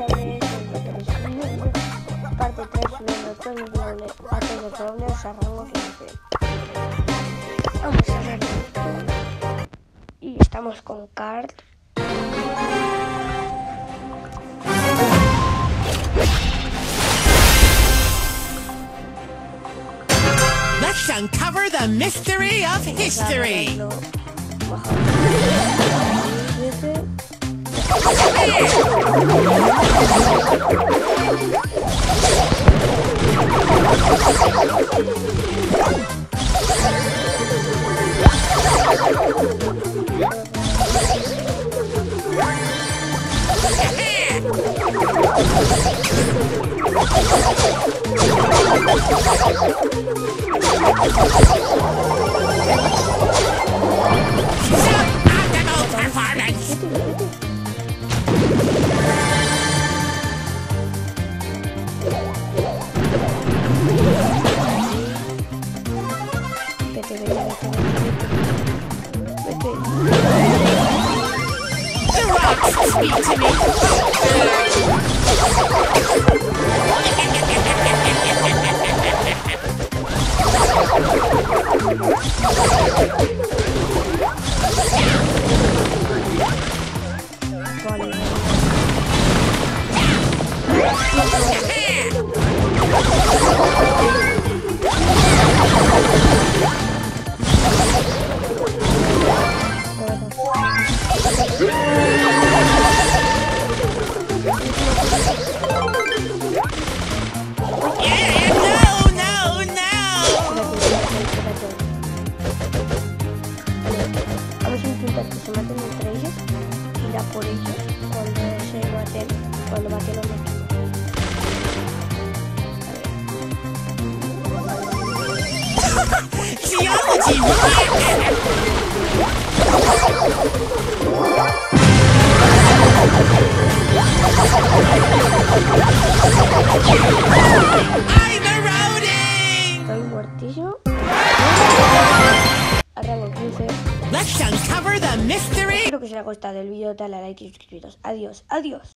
chavales, parte 3 subiendo todos los datos de dobles a rango 15. Vamos a verlo. Y estamos con Card. Let's uncover the mystery of history. Suboptimal performance. The rocks speak to me. Vamos a intentar que se maten entre ellos y ir a por ellos cuando maten a un equipo. Geology. I'm eroding. Estoy muertísimo. Arranco 15. Let's uncover the mystery. Espero que os haya gustado el vídeo, dale a like y suscribiros. Adiós, adiós.